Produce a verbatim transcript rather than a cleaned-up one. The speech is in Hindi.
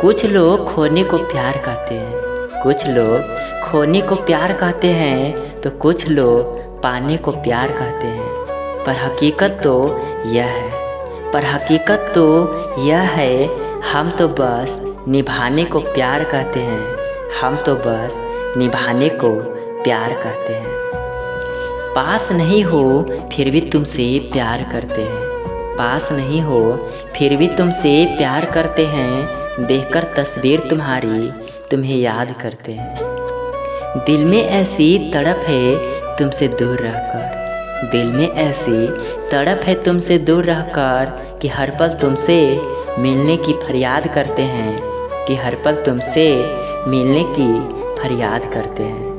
कुछ लोग खोने को प्यार कहते हैं, कुछ लोग खोने को प्यार कहते हैं, तो कुछ लोग पाने को प्यार कहते हैं। पर हकीकत तो यह है पर हकीकत तो यह है हम तो बस निभाने को प्यार कहते हैं, हम तो बस निभाने को प्यार कहते हैं। पास नहीं हो फिर भी तुमसे प्यार करते हैं, पास नहीं हो फिर भी तुमसे प्यार करते हैं। देखकर तस्वीर तुम्हारी तुम्हें याद करते हैं। दिल में ऐसी तड़प है तुमसे दूर रहकर, दिल में ऐसी तड़प है तुमसे दूर रहकर कि हर पल तुमसे मिलने की फरियाद करते हैं, कि हर पल तुमसे मिलने की फरियाद करते हैं।